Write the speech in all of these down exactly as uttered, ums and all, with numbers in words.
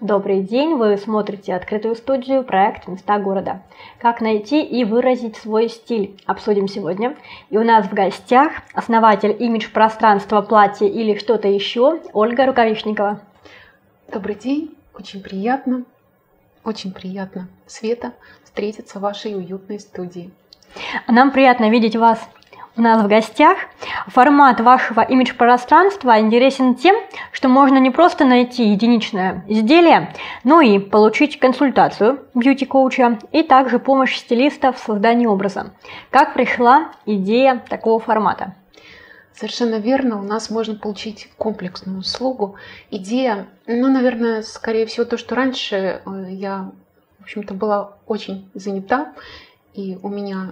Добрый день, вы смотрите открытую студию проект «Места города». Как найти и выразить свой стиль обсудим сегодня. И у нас в гостях основатель имидж-пространства «Платье» или что-то еще Ольга Рукавишникова. Добрый день, очень приятно, очень приятно, Света, встретиться в вашей уютной студии. Нам приятно видеть вас у нас в гостях. Формат вашего имидж-пространства интересен тем, что можно не просто найти единичное изделие, но и получить консультацию бьюти-коуча и также помощь стилиста в создании образа. Как пришла идея такого формата? Совершенно верно, у нас можно получить комплексную услугу. Идея, ну, наверное, скорее всего, то, что раньше я, в общем-то, была очень занята, и у меня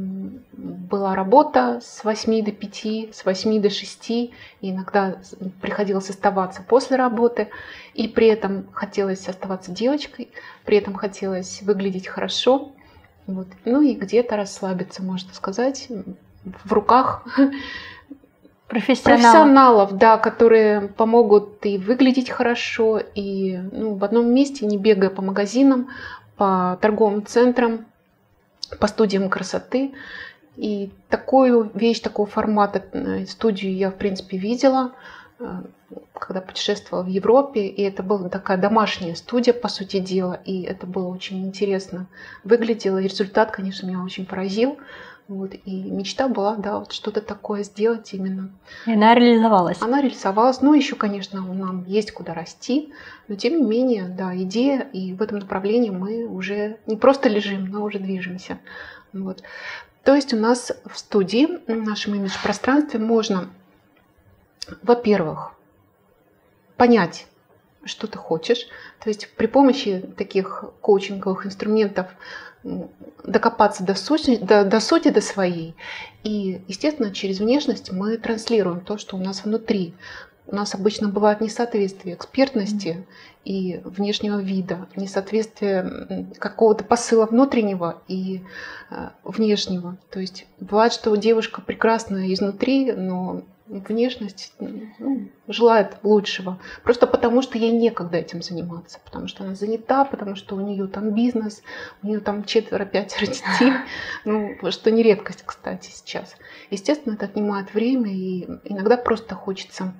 была работа с восьми до пяти, с восьми до шести, и иногда приходилось оставаться после работы, и при этом хотелось оставаться девочкой, при этом хотелось выглядеть хорошо, вот. Ну и где-то расслабиться, можно сказать, в руках профессионалов. профессионалов, да, которые помогут и выглядеть хорошо, и ну, в одном месте, не бегая по магазинам, по торговым центрам, по студиям красоты. И такую вещь, такого формата студию я, в принципе, видела, когда путешествовала в Европе. И это была такая домашняя студия, по сути дела. И это было очень интересно выглядело. И результат, конечно, меня очень поразил. Вот. И мечта была, да, вот что-то такое сделать именно. И она реализовалась. Она реализовалась. Ну, еще, конечно, нам есть куда расти. Но, тем не менее, да, идея. И в этом направлении мы уже не просто лежим, но уже движемся. Вот. То есть у нас в студии, в нашем имидж-пространстве можно, во-первых, понять, что ты хочешь. То есть при помощи таких коучинговых инструментов докопаться до сути, до, до сути, до своей. И, естественно, через внешность мы транслируем то, что у нас внутри. У нас обычно бывает несоответствие экспертности и внешнего вида, несоответствие какого-то посыла внутреннего и э, внешнего. То есть бывает, что девушка прекрасная изнутри, но внешность ну, желает лучшего. Просто потому, что ей некогда этим заниматься. Потому что она занята, потому что у нее там бизнес, у нее там четверо-пятеро детей. Ну, что не редкость, кстати, сейчас. Естественно, это отнимает время, и иногда просто хочется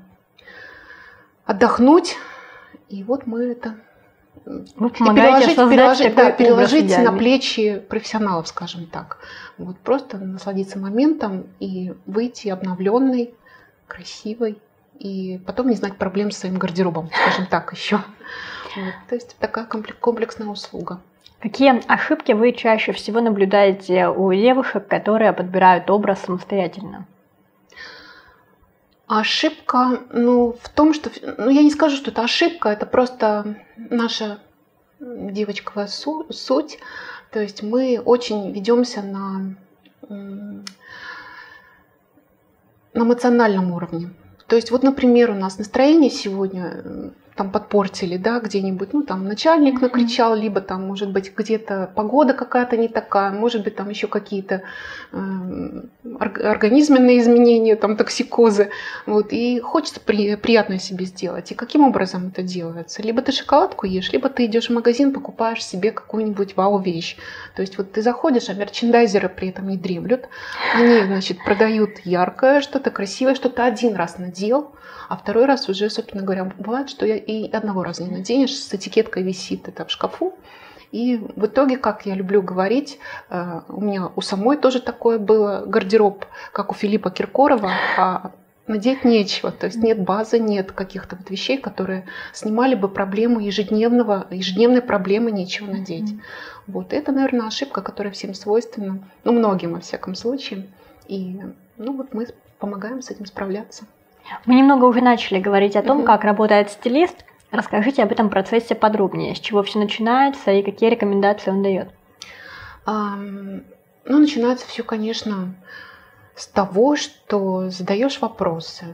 отдохнуть. И вот мы это Вы помогаете переложить, переложить, да, переложить на плечи профессионалов, скажем так. Вот просто насладиться моментом и выйти обновленной, красивой, и потом не знать проблем с своим гардеробом, скажем так, еще. Вот, то есть такая комплексная услуга. Какие ошибки вы чаще всего наблюдаете у девушек, которые подбирают образ самостоятельно? Ошибка, ну, в том, что, ну, я не скажу, что это ошибка, это просто наша девочковая су- суть. То есть мы очень ведемся на, на эмоциональном уровне. То есть вот, например, у нас настроение сегодня там подпортили, да, где-нибудь, ну, там начальник накричал, либо там, может быть, где-то погода какая-то не такая, может быть, там еще какие-то э, организменные изменения, там, токсикозы, вот, и хочется при, приятное себе сделать. И каким образом это делается? Либо ты шоколадку ешь, либо ты идешь в магазин, покупаешь себе какую-нибудь вау-вещь. То есть вот ты заходишь, а мерчендайзеры при этом не дремлют, они, значит, продают яркое, что-то красивое, что-то один раз надел, а второй раз уже, собственно говоря, бывает, что я и одного раза не наденешь, с этикеткой висит это в шкафу. И в итоге, как я люблю говорить, у меня у самой тоже такое было, гардероб, как у Филиппа Киркорова, а надеть нечего. То есть нет базы, нет каких-то вот вещей, которые снимали бы проблему ежедневного, ежедневной проблемы нечего надеть. Mm-hmm. Вот это, наверное, ошибка, которая всем свойственна, ну, многим, во всяком случае. И ну, вот мы помогаем с этим справляться. Мы немного уже начали говорить о том, uh-huh. как работает стилист. Расскажите об этом процессе подробнее. С чего все начинается и какие рекомендации он дает? А, ну, начинается все, конечно, с того, что задаешь вопросы.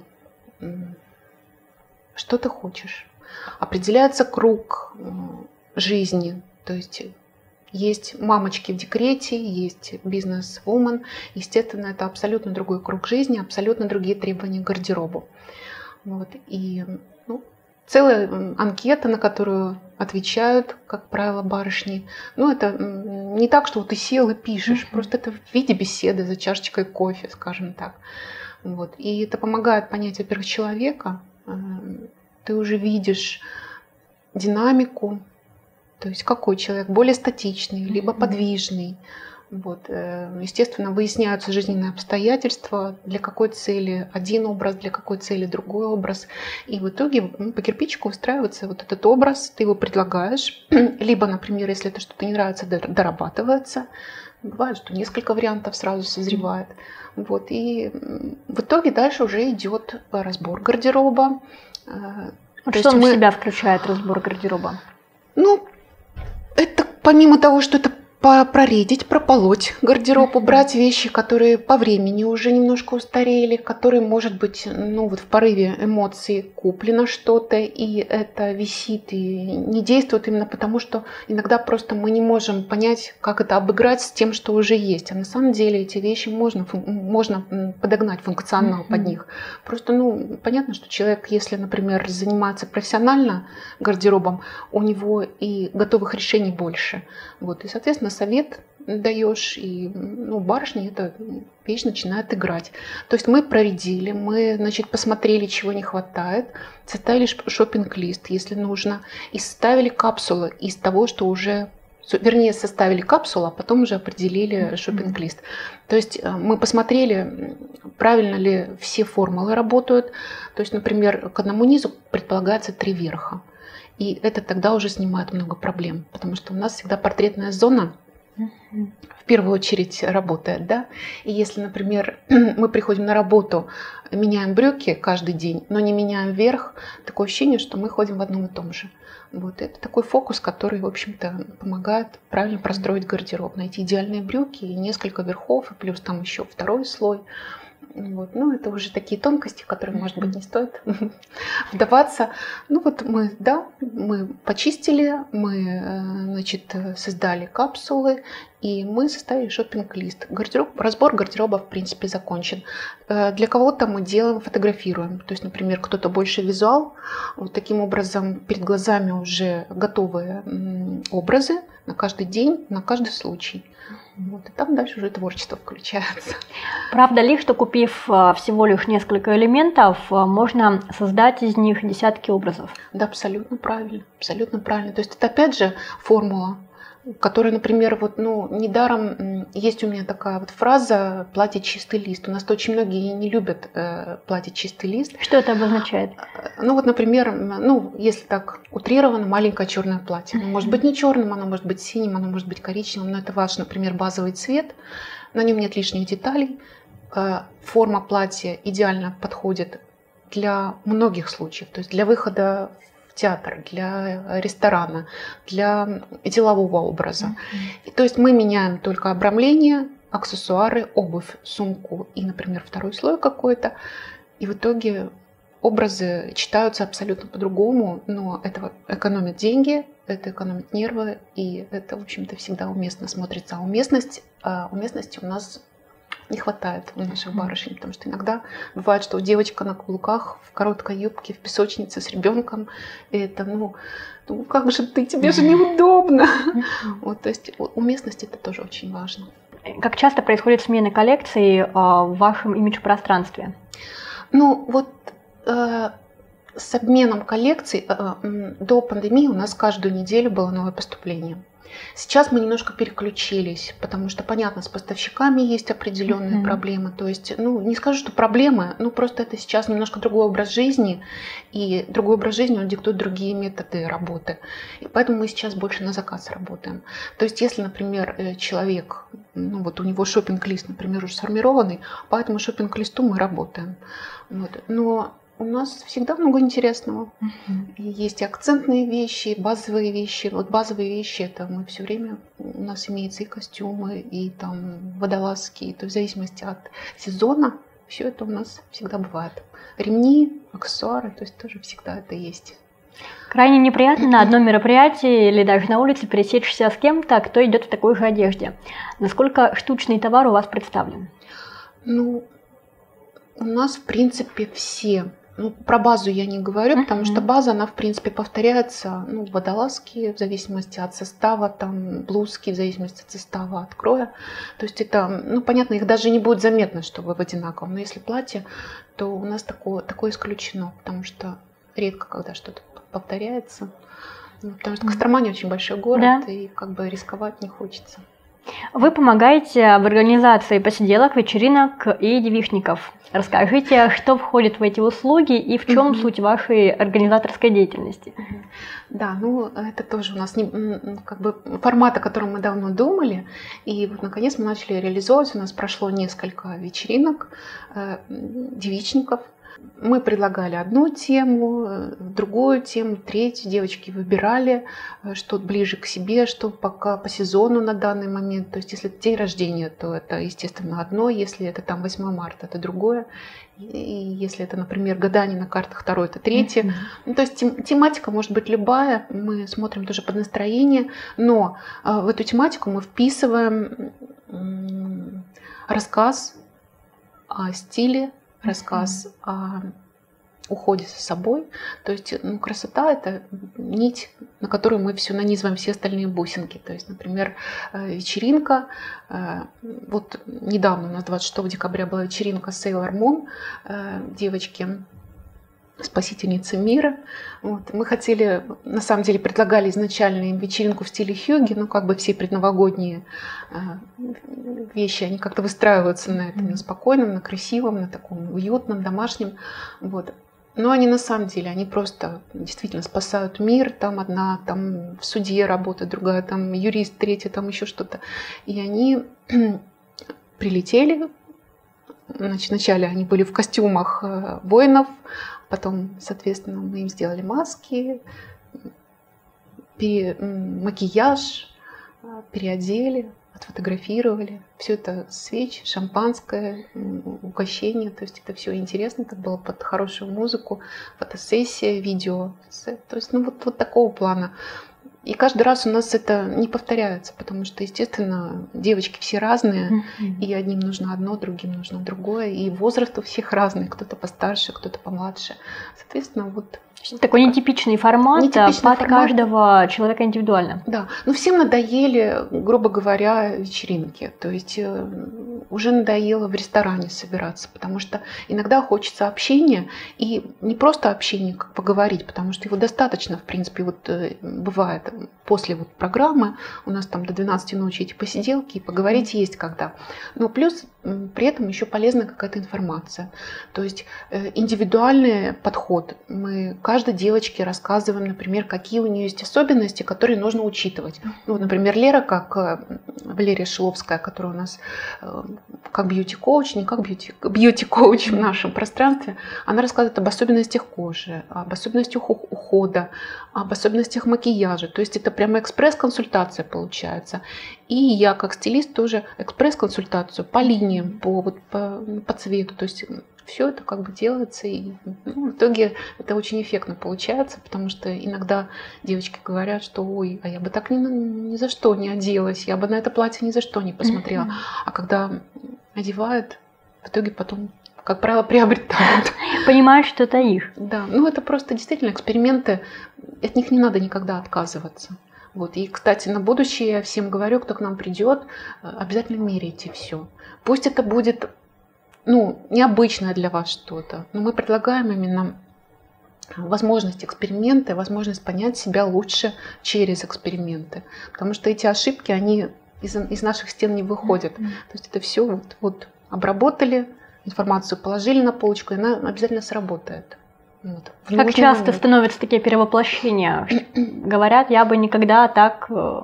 Что ты хочешь? Определяется круг жизни. То есть есть мамочки в декрете, есть бизнес-вумен. Естественно, это абсолютно другой круг жизни, абсолютно другие требования к гардеробу. Вот. И ну, целая анкета, на которую отвечают, как правило, барышни. Ну, это не так, что вот ты сел и пишешь, mm-hmm. просто это в виде беседы за чашечкой кофе, скажем так. Вот. И это помогает понять, во-первых, человека. Ты уже видишь динамику, то есть какой человек, более статичный, либо mm-hmm. подвижный. Вот. Естественно, выясняются жизненные обстоятельства, для какой цели один образ, для какой цели другой образ. И в итоге ну, по кирпичику устраивается вот этот образ, ты его предлагаешь. Либо, например, если это что-то не нравится, дорабатывается. Бывает, что несколько вариантов сразу созревает. Вот. И в итоге дальше уже идет разбор гардероба. Вот что он мы... в себя включает, разбор гардероба? Ну, это помимо того, что это проредить, прополоть гардероб, убрать вещи, которые по времени уже немножко устарели, которые, может быть, ну вот в порыве эмоций куплено что-то, и это висит и не действует именно потому, что иногда просто мы не можем понять, как это обыграть с тем, что уже есть. А на самом деле эти вещи можно, можно подогнать функционал mm-hmm. под них. Просто, ну, понятно, что человек, если, например, занимается профессионально гардеробом, у него и готовых решений больше. Вот, и, соответственно, совет даешь, и ну, барышни эта вещь начинает играть. То есть мы проредили, мы, значит, посмотрели, чего не хватает, составили шопинг-лист, если нужно, и составили капсулы из того, что уже, вернее, составили капсулу, а потом уже определили шопинг-лист. То есть мы посмотрели, правильно ли все формулы работают. То есть, например, к одному низу предполагается три верха. И это тогда уже снимает много проблем, потому что у нас всегда портретная зона в первую очередь работает, да. И если, например, мы приходим на работу, меняем брюки каждый день, но не меняем верх, такое ощущение, что мы ходим в одном и том же. Вот это такой фокус, который, в общем-то, помогает правильно простроить гардероб, найти идеальные брюки и несколько верхов, и плюс там еще второй слой. Вот. Ну, это уже такие тонкости, в которые, может быть, не стоит вдаваться. Ну, вот мы, да, мы почистили, мы, значит, создали капсулы, и мы составили шопинг-лист. Гардероб, разбор гардероба, в принципе, закончен. Для кого-то мы делаем, фотографируем. То есть, например, кто-то больше визуал. Вот таким образом, перед глазами уже готовые образы на каждый день, на каждый случай. Вот, и там дальше уже творчество включается. Правда ли, что купив всего лишь несколько элементов, можно создать из них десятки образов? Да, абсолютно правильно, абсолютно правильно. То есть это опять же формула, которая, например, вот, ну, недаром есть у меня такая вот фраза «платье чистый лист». У нас очень многие не любят э, платье чистый лист. Что это обозначает? Ну вот, например, ну, если так утрированно, маленькое черное платье. Оно может быть не черным, оно может быть синим, оно может быть коричневым, но это ваш, например, базовый цвет, на нем нет лишних деталей. Э, форма платья идеально подходит для многих случаев, то есть для выхода театр, для ресторана, для делового образа. Mm-hmm. То есть мы меняем только обрамление, аксессуары, обувь, сумку и, например, второй слой какой-то. И в итоге образы читаются абсолютно по-другому, но это экономит деньги, это экономит нервы, и это, в общем-то, всегда уместно смотрится. А уместность, а уместности у нас не хватает у наших барышень, потому что иногда бывает, что девочка на каблуках, в короткой юбке, в песочнице с ребенком, и это, ну, ну как же ты, тебе же неудобно. Вот, то есть уместность это тоже очень важно. Как часто происходит смена коллекции в вашем имидж-пространстве? Ну, вот э, с обменом коллекций э, до пандемии у нас каждую неделю было новое поступление. Сейчас мы немножко переключились, потому что, понятно, с поставщиками есть определенные mm-hmm. проблемы. То есть, ну, не скажу, что проблемы, ну, просто это сейчас немножко другой образ жизни, и другой образ жизни, он диктует другие методы работы. И поэтому мы сейчас больше на заказ работаем. То есть, если, например, человек, ну, вот у него шопинг-лист, например, уже сформированный, по этому шопинг-листу мы работаем. Вот. Но у нас всегда много интересного. Uh-huh. Есть и акцентные вещи, и базовые вещи. Вот базовые вещи это мы все время, у нас имеются и костюмы, и там водолазки. То есть в зависимости от сезона все это у нас всегда бывает. Ремни, аксессуары, то есть тоже всегда это есть. Крайне неприятно на одном мероприятии или даже на улице пересечься с кем-то, кто идет в такой же одежде. Насколько штучный товар у вас представлен? Ну, у нас, в принципе, все Ну, про базу я не говорю, потому Мгм. что база, она, в принципе, повторяется, ну, водолазки в зависимости от состава, там, блузки в зависимости от состава, от кроя. То есть это, ну, понятно, их даже не будет заметно, что вы в одинаковом. Но если платье, то у нас такое, такое исключено, потому что редко, когда что-то повторяется. Ну, потому что Кострома не очень большой город, Да. и как бы рисковать не хочется. Вы помогаете в организации посиделок, вечеринок и девичников. Расскажите, что входит в эти услуги и в чем Мгм. суть вашей организаторской деятельности? Да, ну это тоже у нас не, м, как бы формат, о котором мы давно думали, и вот наконец мы начали реализовывать. У нас прошло несколько вечеринок, э, девичников. Мы предлагали одну тему, э, другую тему, третью. Девочки выбирали, э, что ближе к себе, что пока по сезону на данный момент. То есть если это день рождения, то это, естественно, одно. Если это там восьмое марта, это другое. И если это, например, гадание на картах, второе, это третье. Мгм. Ну, то есть тем- тематика может быть любая. Мы смотрим тоже под настроение. Но э, в эту тематику мы вписываем м, рассказ о стиле, рассказ о уходе за собой. То есть, ну, красота — это нить, на которую мы все нанизываем все остальные бусинки. То есть, например, э, вечеринка. э, Вот недавно, у нас двадцать шестого декабря была вечеринка Sailor Moon, э, девочки, спасительницы мира. Вот. Мы хотели, на самом деле, предлагали изначально им вечеринку в стиле хюги, ну, как бы все предновогодние э, вещи, они как-то выстраиваются на этом, на спокойном, на красивом, на таком уютном, домашнем. Вот. Но они на самом деле, они просто действительно спасают мир. Там одна там в суде работает, другая там юрист, третья там еще что-то. И они прилетели. Значит, вначале они были в костюмах э, воинов, потом, соответственно, мы им сделали маски, пере, макияж, э, переодели, отфотографировали. Все это свечи, шампанское, угощение. То есть это все интересно, это было под хорошую музыку, фотосессия, видео. То есть, ну, вот, вот такого плана. И каждый раз у нас это не повторяется, потому что, естественно, девочки все разные, Мгм. и одним нужно одно, другим нужно другое, и возраст у всех разный, кто-то постарше, кто-то помладше. Соответственно, вот... Такой нетипичный формат, Нетипичный под формат. каждого человека индивидуально. Да, но всем надоели, грубо говоря, вечеринки. То есть э, уже надоело в ресторане собираться, потому что иногда хочется общения, и не просто общения, как поговорить, потому что его достаточно, в принципе, вот э, бывает после вот программы, у нас там до двенадцати ночи эти посиделки, и поговорить есть когда. Но плюс м, при этом еще полезна какая-то информация. То есть э, индивидуальный подход. Мы каждой девочке рассказываем, например, какие у нее есть особенности, которые нужно учитывать. Ну, например, Лера, как э, Валерия Шиловская, которая у нас э, как бьюти-коуч, не как бьюти, бьюти-коуч в нашем пространстве, она рассказывает об особенностях кожи, об особенностях ух- ухода, об особенностях макияжа. То есть это прямо экспресс-консультация получается. И я, как стилист, тоже экспресс-консультацию по линиям, по, вот, по, по цвету. То есть все это как бы делается, и ну, в итоге это очень эффектно получается, потому что иногда девочки говорят, что ой, а я бы так ни, ни за что не оделась, я бы на это платье ни за что не посмотрела. А когда одевают, в итоге потом, как правило, приобретают. Понимают, что это их. Да, ну это просто действительно эксперименты, от них не надо никогда отказываться. Вот. И, кстати, на будущее я всем говорю, кто к нам придет, обязательно меряйте все. Пусть это будет, ну, необычное для вас что-то, но мы предлагаем именно возможность эксперимента, возможность понять себя лучше через эксперименты. Потому что эти ошибки, они из, из наших стен не выходят. То есть это все вот, вот обработали, информацию положили на полочку, и она обязательно сработает. Вот. Как часто момент. становятся такие перевоплощения? Говорят, я бы никогда так э,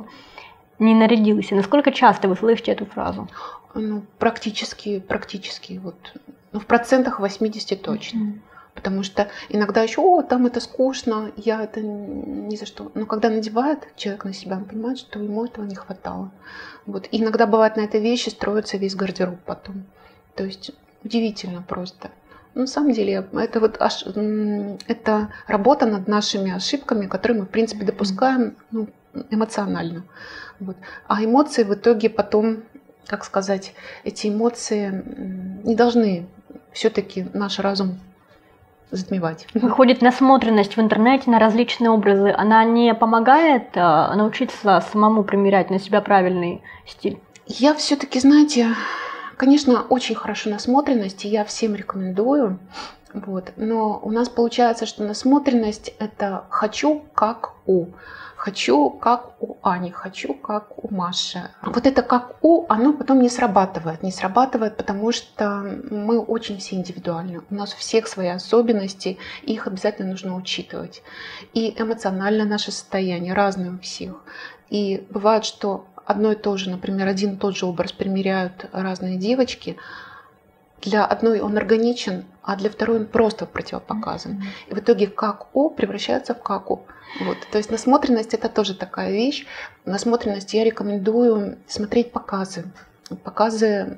не нарядилась. И насколько часто вы слышите эту фразу? Ну, практически, практически. Вот. Ну, в процентах восемьдесят точно. Mm-hmm. Потому что иногда еще, о, там это скучно, я это ни за что. Но когда надевает человек на себя, он понимает, что ему этого не хватало. Вот. И иногда бывает на этой вещи строится весь гардероб потом. То есть удивительно просто. На самом деле, это, вот, это работа над нашими ошибками, которые мы, в принципе, допускаем ну, эмоционально. Вот. А эмоции в итоге потом, как сказать, эти эмоции не должны все-таки наш разум затмевать. Выходит, насмотренность в интернете на различные образы, она не помогает э, научиться самому примерять на себя правильный стиль? Я все-таки, знаете, конечно, очень хорошо насмотренность, и я всем рекомендую. Вот. Но у нас получается, что насмотренность – это «хочу как у». Хочу как у Ани, хочу как у Маши. Вот это как у, оно потом не срабатывает. Не срабатывает, потому что мы очень все индивидуальны. У нас у всех свои особенности, и их обязательно нужно учитывать. И эмоциональное наше состояние разное у всех. И бывает, что одно и то же, например, один и тот же образ примеряют разные девочки. Для одной он органичен, а для второй он просто противопоказан. Mm-hmm. И в итоге как О превращается в как У. Вот. То есть насмотренность – это тоже такая вещь. Насмотренность я рекомендую смотреть показы. Показы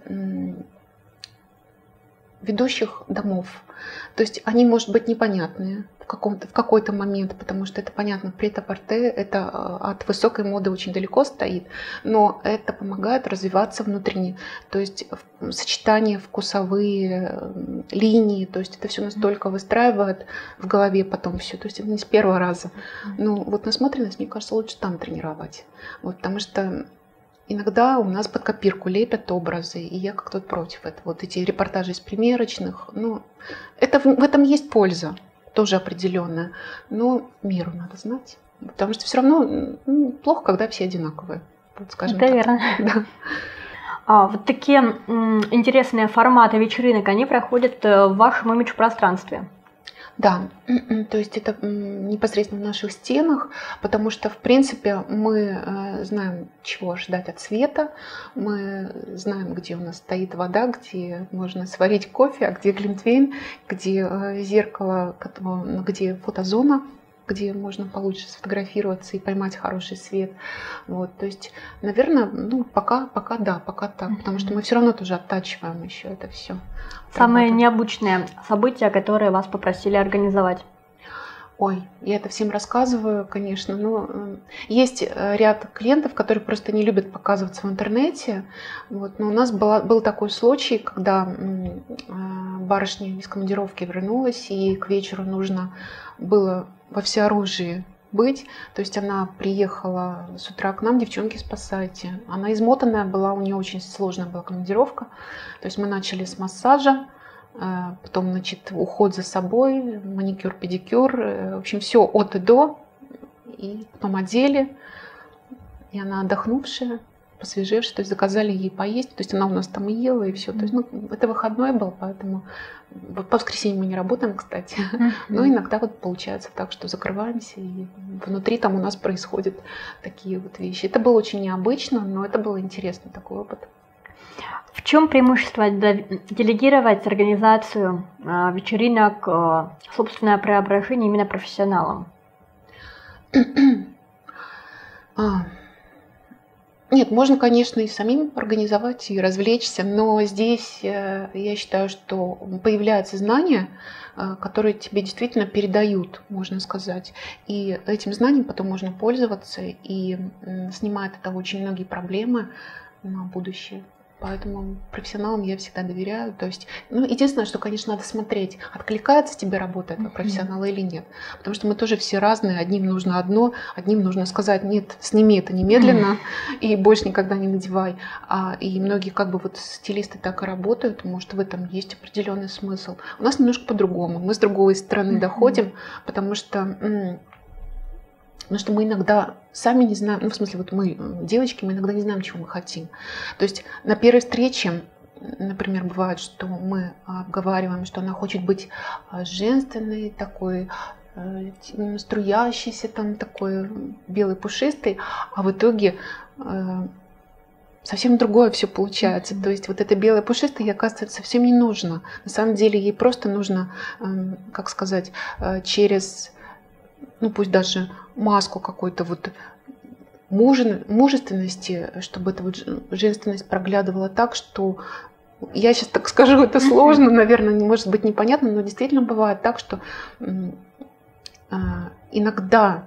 ведущих домов. То есть они, может быть, непонятные в, каком-то, в какой-то момент, потому что это понятно, прет-а-порте, это от высокой моды очень далеко стоит, но это помогает развиваться внутренне. То есть сочетание, вкусовые линии, то есть это все настолько выстраивает в голове потом все. То есть это не с первого раза. Ну вот насмотренность, мне кажется, лучше там тренировать. Вот, потому что иногда у нас под копирку лепят образы, и я как-то против этого. Вот эти репортажи из примерочных, ну, это, в этом есть польза, тоже определенная, но меру надо знать. Потому что все равно ну, плохо, когда все одинаковые. Вот, скажем это так. верно. Да. А, вот такие м, интересные форматы вечеринок, они проходят в вашем имидж-пространстве. Да, то есть это непосредственно в наших стенах, потому что, в принципе, мы знаем, чего ожидать от света, мы знаем, где у нас стоит вода, где можно сварить кофе, а где глинтвейн, где зеркало, где фотозона, где можно получше сфотографироваться и поймать хороший свет. Вот, то есть, наверное, ну, пока, пока да, пока так, mm-hmm. потому что мы все равно тоже оттачиваем еще это все. Самые необычные события, которые вас попросили организовать? Ой, я это всем рассказываю, конечно, но есть ряд клиентов, которые просто не любят показываться в интернете. Вот, но у нас была, был такой случай, когда барышня из командировки вернулась, и ей к вечеру нужно было во всеоружии быть. То есть она приехала с утра к нам, девчонки, спасайте. Она измотанная была, у нее очень сложная была командировка. То есть мы начали с массажа, потом, значит, уход за собой, маникюр, педикюр, в общем, все от и до. И потом одели, и она отдохнувшая, посвежевшая, то есть заказали ей поесть, то есть она у нас там и ела, и все. То есть, ну, это выходной был, поэтому по воскресеньям мы не работаем, кстати. Mm-hmm. Но иногда вот получается так, что закрываемся, и внутри там у нас происходят такие вот вещи. Это было очень необычно, но это был интересный такой опыт. В чем преимущество делегировать организацию вечеринок, собственное преображение именно профессионалам? а. Нет, можно, конечно, и самим организовать, и развлечься, но здесь я считаю, что появляются знания, которые тебе действительно передают, можно сказать. И этим знанием потом можно пользоваться, и снимает это очень многие проблемы на будущее. Поэтому профессионалам я всегда доверяю. То есть, ну, единственное, что, конечно, надо смотреть, откликается тебе работа этого профессионала или нет. Потому что мы тоже все разные. Одним нужно одно, одним нужно сказать: нет, сними это немедленно и больше никогда не надевай. А, и многие как бы вот стилисты так и работают. Может, в этом есть определенный смысл. У нас немножко по-другому. Мы с другой стороны доходим, потому что... Потому что мы иногда сами не знаем, ну, в смысле, вот мы, девочки, мы иногда не знаем, чего мы хотим. То есть на первой встрече, например, бывает, что мы обговариваем, что она хочет быть женственной, такой струящейся, там, такой белый, пушистый, а в итоге совсем другое все получается. То есть вот это белое пушистое, ей, оказывается, совсем не нужно. На самом деле ей просто нужно, как сказать, через... ну пусть даже маску какой-то вот мужественности, чтобы эта вот женственность проглядывала так, что, я сейчас так скажу, это сложно, наверное, не может быть непонятно, но действительно бывает так, что иногда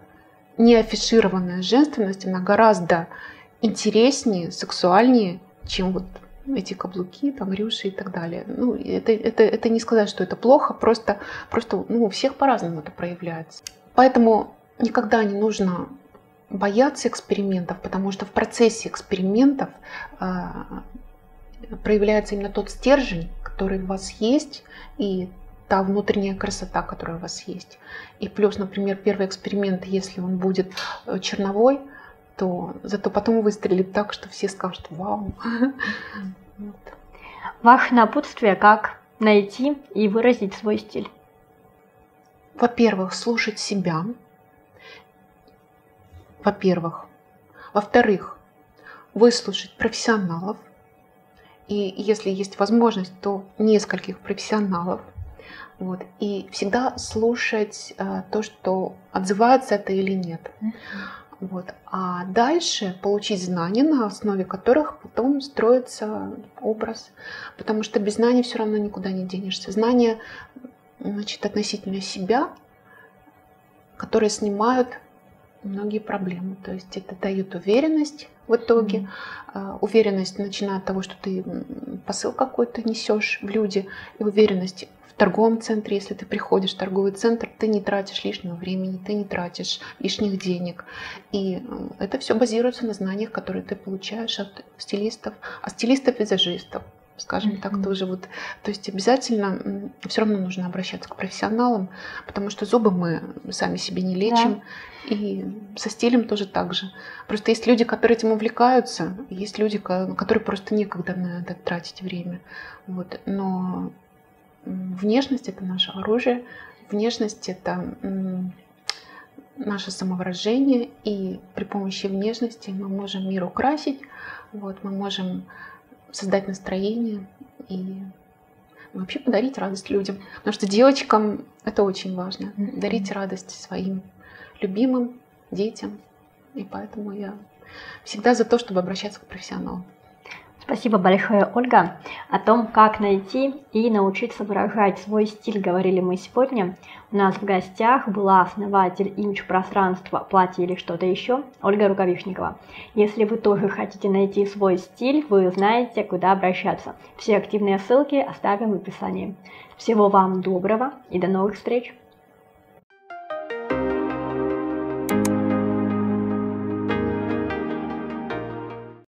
неафишированная женственность, она гораздо интереснее, сексуальнее, чем вот эти каблуки, там, рюши и так далее. Ну, это, это, это не сказать, что это плохо, просто, просто ну, у всех по-разному это проявляется. Поэтому никогда не нужно бояться экспериментов, потому что в процессе экспериментов э, проявляется именно тот стержень, который у вас есть, и та внутренняя красота, которая у вас есть. И плюс, например, первый эксперимент, если он будет черновой, то зато потом выстрелит так, что все скажут «Вау!». Вот. Ваше напутствие, как найти и выразить свой стиль? Во-первых, слушать себя. Во-первых. Во-вторых, выслушать профессионалов. И если есть возможность, то нескольких профессионалов. Вот. И всегда слушать э, то, что отзывается это или нет. Вот. А дальше получить знания, на основе которых потом строится образ. Потому что без знаний все равно никуда не денешься. Знания, значит, относительно себя, которые снимают многие проблемы. То есть это дает уверенность в итоге. Mm-hmm. Уверенность, начиная от того, что ты посыл какой-то несешь в люди, и уверенность в торговом центре. Если ты приходишь в торговый центр, ты не тратишь лишнего времени, ты не тратишь лишних денег. И это все базируется на знаниях, которые ты получаешь от стилистов, от стилистов-визажистов, скажем mm-hmm. так, тоже вот. То есть обязательно все равно нужно обращаться к профессионалам, потому что зубы мы сами себе не лечим. Да. И со стилем тоже так же. Просто есть люди, которые этим увлекаются, есть люди, которые просто некогда на это тратить время. Вот. Но внешность — это наше оружие, внешность — это наше самовыражение, и при помощи внешности мы можем мир украсить, вот, мы можем создать настроение и вообще подарить радость людям. Потому что девочкам это очень важно, дарить радость своим любимым, детям. И поэтому я всегда за то, чтобы обращаться к профессионалам. Спасибо большое, Ольга. О том, как найти и научиться выражать свой стиль, говорили мы сегодня. У нас в гостях была основатель имидж-пространства «Платье или что-то еще» Ольга Рукавишникова. Если вы тоже хотите найти свой стиль, вы знаете, куда обращаться. Все активные ссылки оставим в описании. Всего вам доброго и до новых встреч!